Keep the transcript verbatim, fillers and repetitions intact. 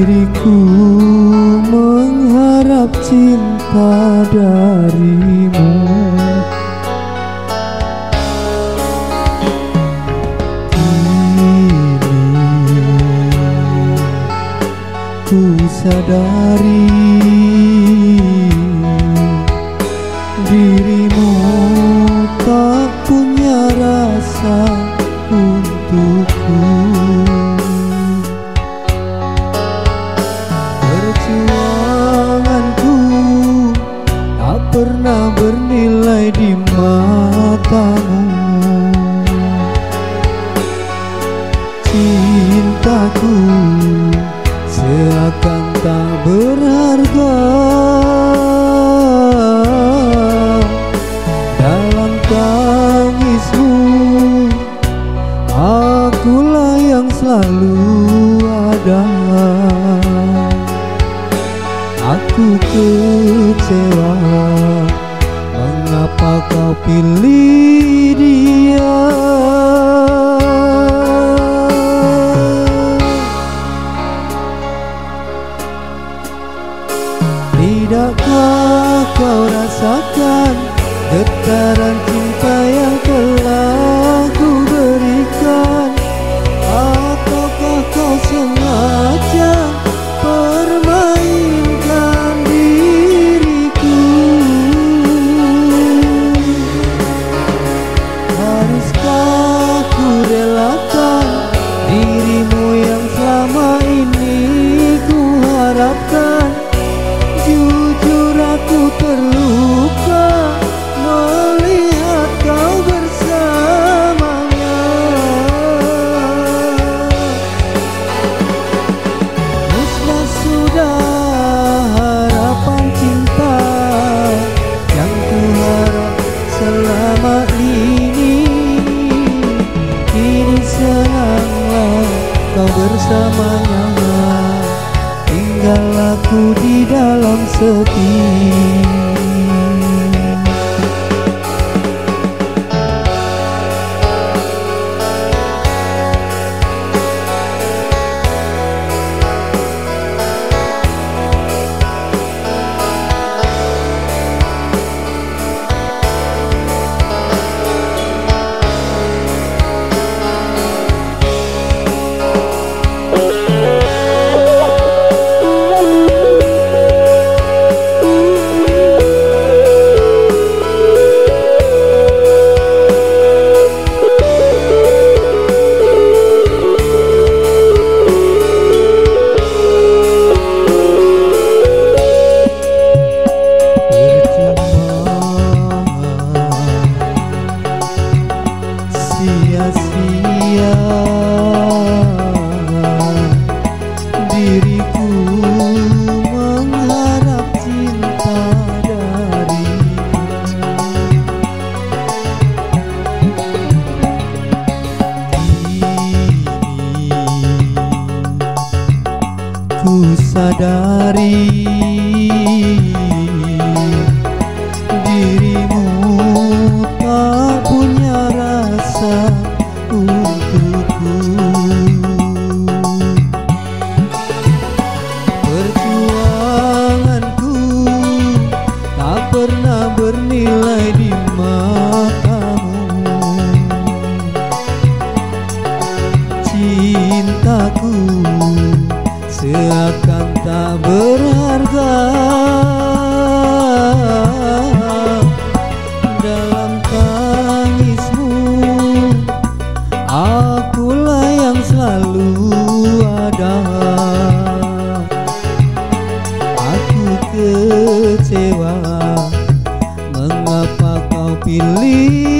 Diriku mengharap cinta darimu. Kini ku sadari dirimu tak punya rasa untukku. Perjuanganku tak pernah bernilai di matamu. Cintaku seakan tak berharga. Dalam tangismu akulah yang selalu ada. Aku kecewa, mengapa kau pilih dia? Tidakkah kau rasakan getaran cinta yang telah ku berikan? Ataukah kau sengaja permainkan diriku? Haruskah ku relakan dirimu yang selama ini ku harapkan? Jujur aku terluka melihat kau bersamanya. Musnah sudah harapan cinta yang ku harap selama ini. Kini senanglah kau bersamanya, tinggal aku di dalam sepi. Sia-sia diriku mengharap cinta darimu. Kini ku sadari dirimu tak punya rasa untukku. Perjuanganku tak pernah bernilai di matamu. Cintaku seakan tak berharga. Dalam tangismu akulah yang selalu ada. Aku kecewa, mengapa kau pilih